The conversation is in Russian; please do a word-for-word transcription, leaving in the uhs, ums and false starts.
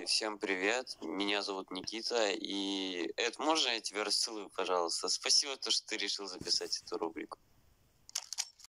Всем привет, меня зовут Никита, и Эд, можно я тебя рассылаю, пожалуйста? Спасибо, то, что ты решил записать эту рубрику.